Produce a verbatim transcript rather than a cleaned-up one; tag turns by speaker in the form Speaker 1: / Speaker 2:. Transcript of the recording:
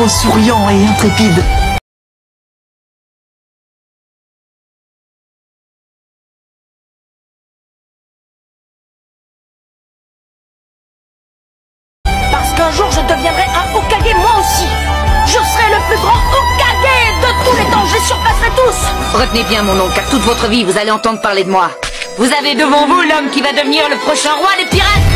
Speaker 1: toujours souriant et intrépide.
Speaker 2: Parce qu'un jour je deviendrai un Hokage moi aussi. Je serai le plus grand Hokage de tous les temps, je les surpasserai tous.
Speaker 3: Retenez bien mon nom, car toute votre vie vous allez entendre parler de moi. Vous avez devant vous l'homme qui va devenir le prochain roi des pirates.